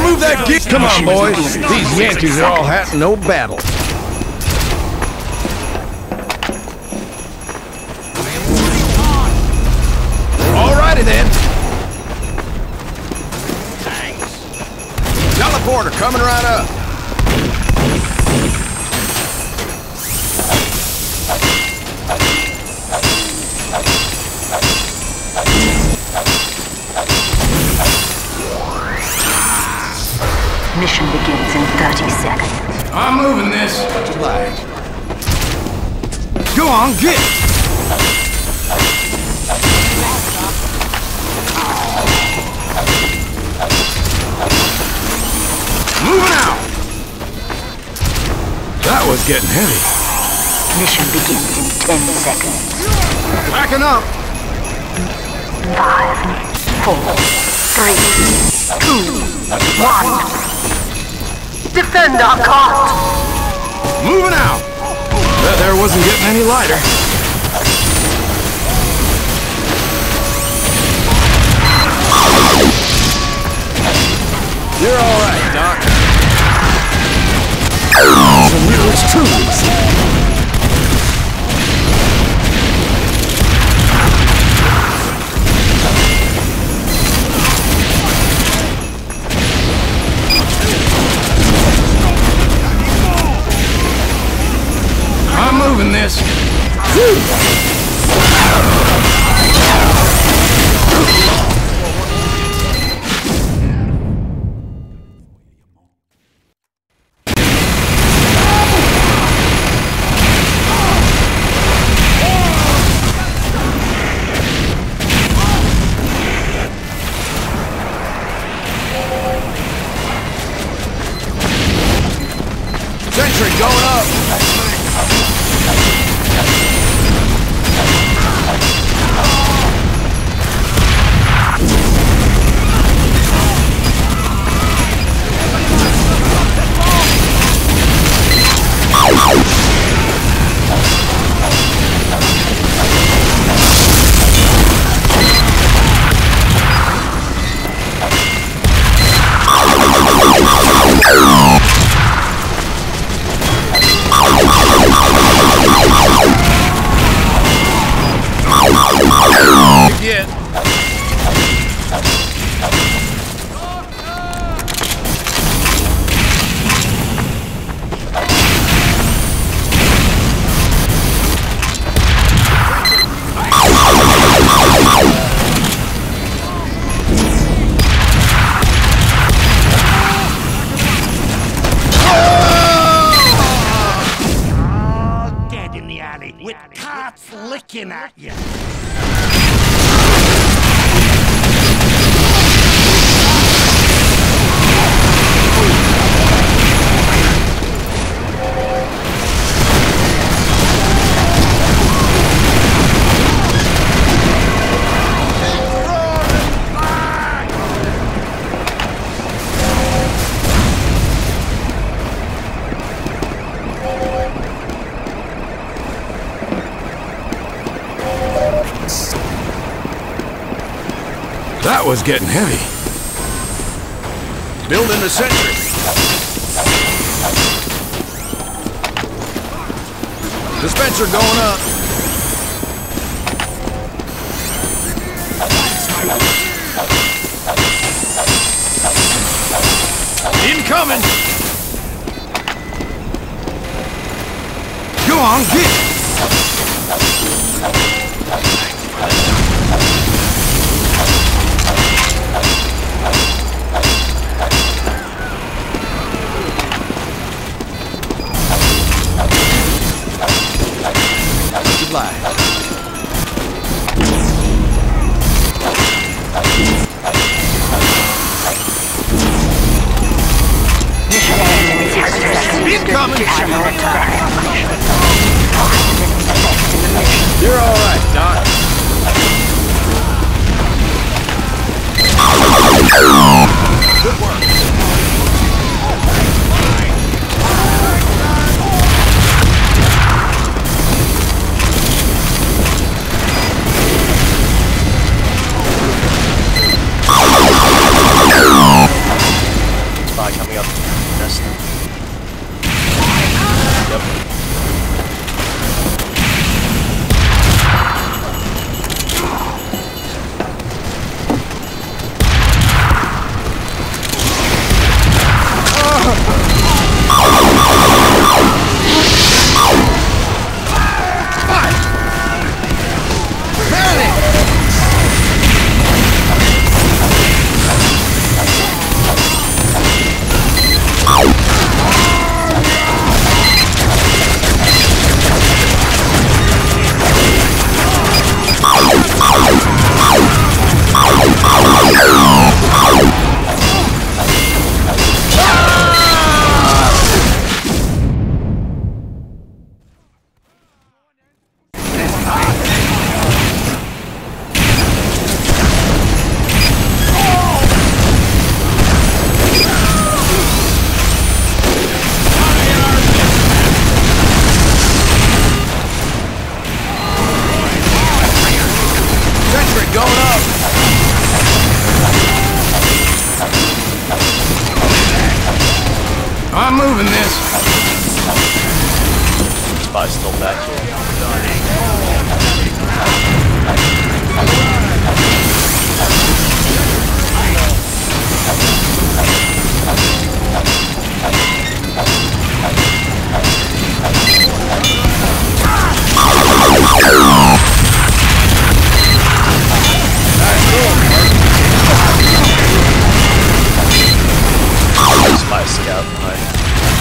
Move that gear! Come on, boys. These Yankees are all hat and no battle. Alrighty then. Teleporter coming right up. Mission begins in 30 seconds. I'm moving this. Go on, get! Moving out! That was getting heavy. Mission begins in 10 seconds. Backing up! 5, 4, 3, 2, 1. Defend our cart! Moving out! That there wasn't getting any lighter. You're all right, Doc. From yours truly. I'm moving this. Sentry going up. With carts licking at you. That was getting heavy. Building the sentry. Dispenser going up. Incoming. Go on, get. Incoming! You're all right, Doc. Good work. I'm moving this. Spy's still back here. Spy scout behind.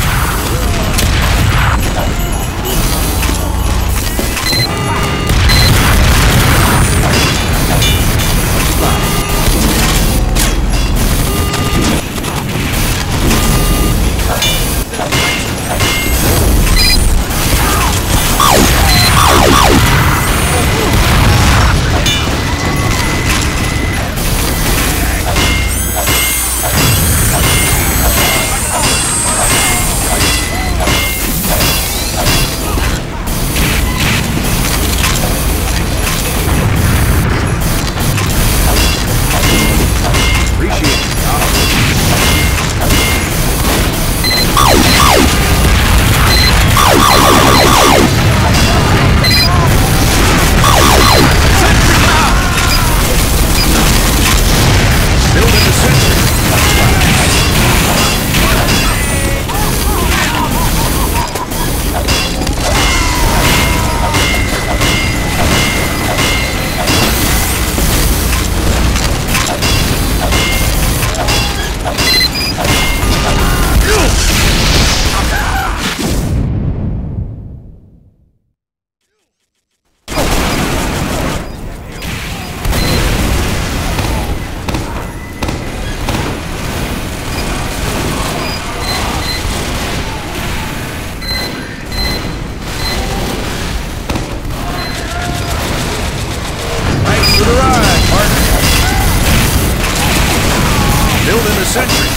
Building a sentry.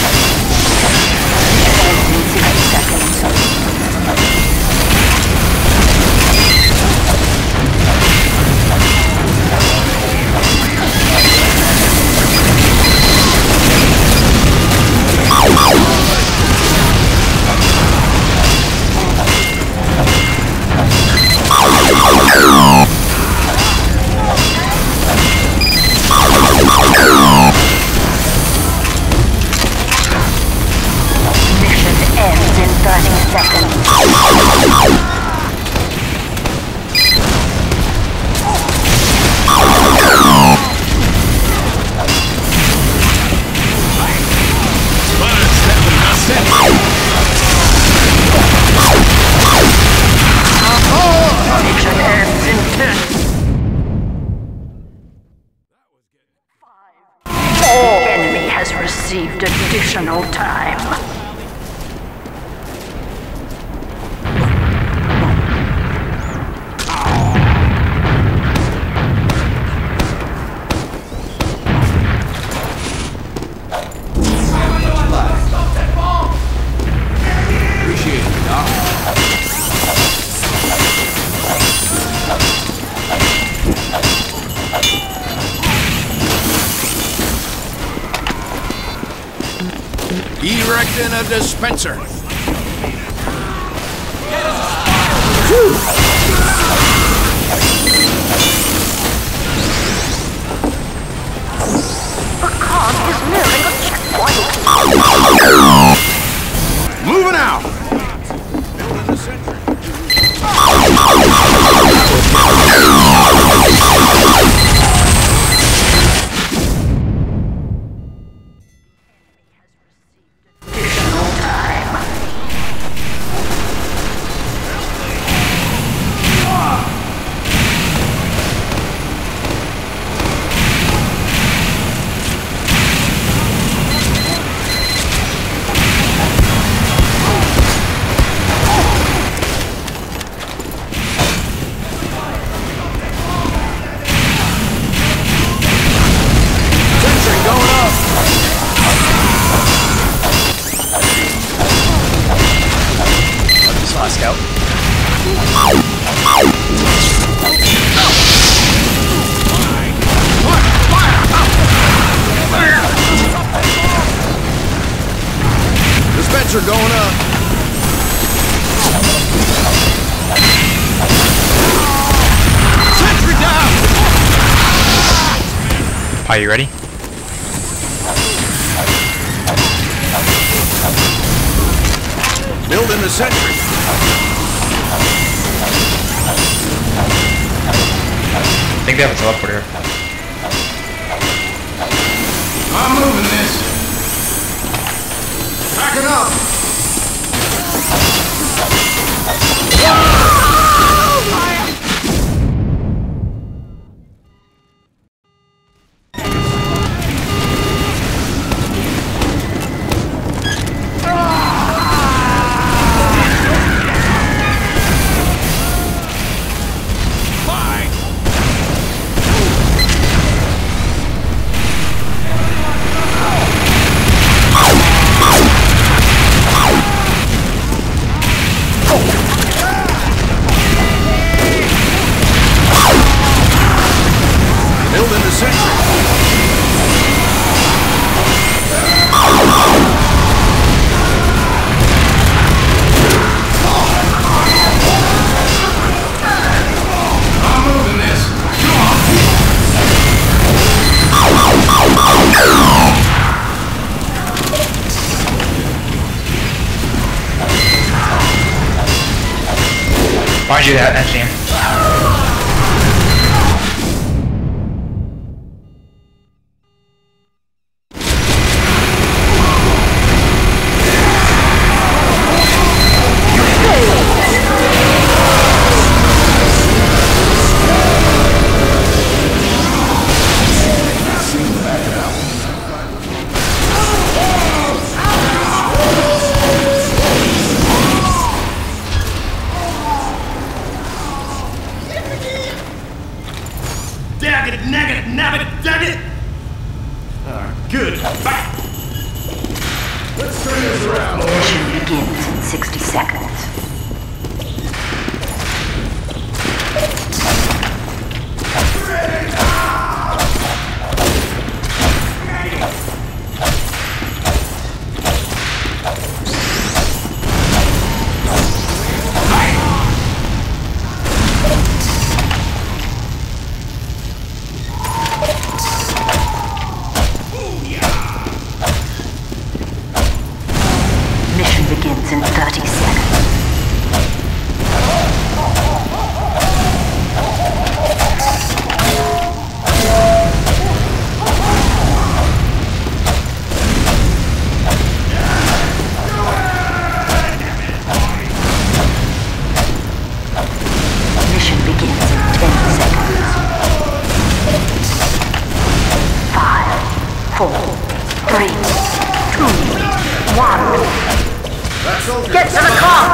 Enemy has received additional time. Appreciate it, Doc. Erecting a dispenser. The cog is nearing a checkpoint. now! Scout. Dispenser going up. Sentry down! Are you ready? Building the sentry. I think they have a teleporter. I'm moving this. Backing up. Building the sentry. I'm moving this. Why'd you do that, team? Good. Back. Let's turn this around. Mission begins in 60 seconds. Mission begins in 30 seconds. Mission begins in 10 seconds. 5, 4, 3, 2, 1. Get to the cart!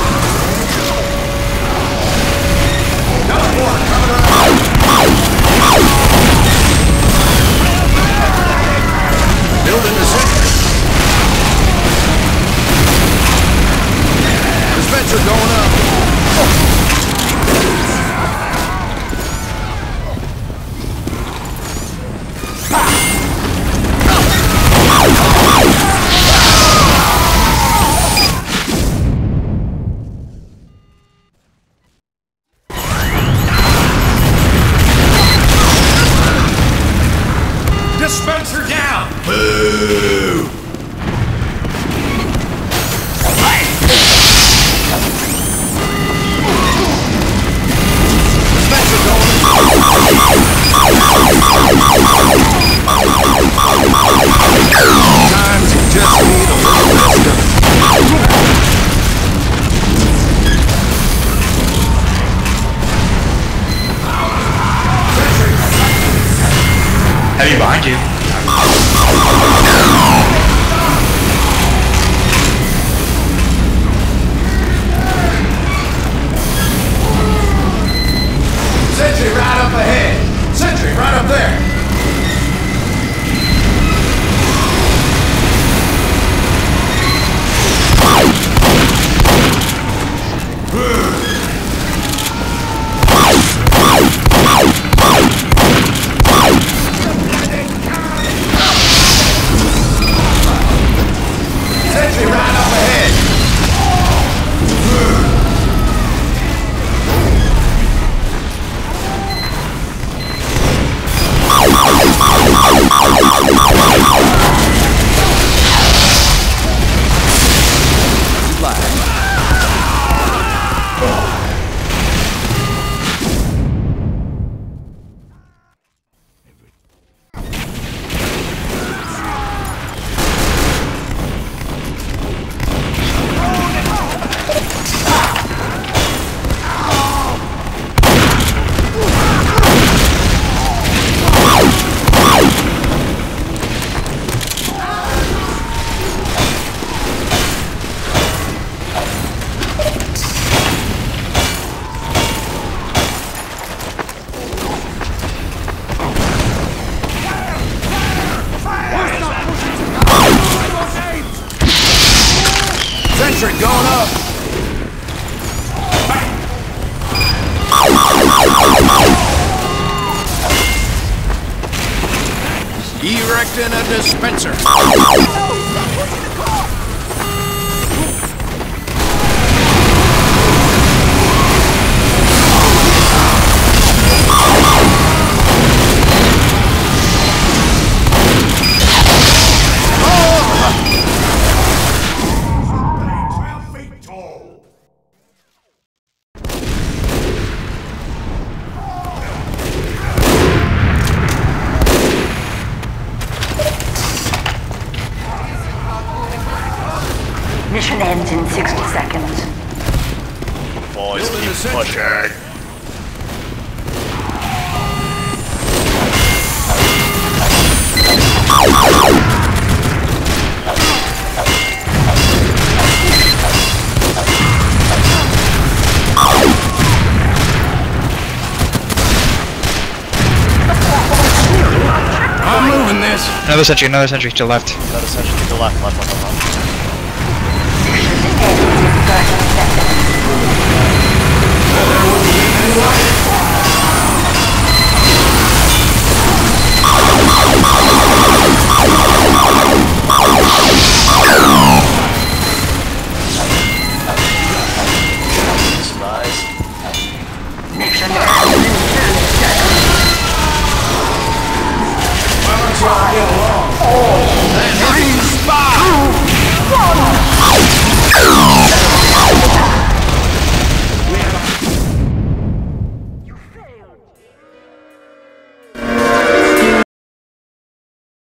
Building the sentry. Dispenser going up. Dispenser down! Boo! Sentry going up. Erecting a dispenser. Mission ends in 60 seconds. Boys, keep pushing. I'm moving this. Another sentry to the left. Another sentry to the left, left. Mission ends in 30 seconds. There wasn't any light.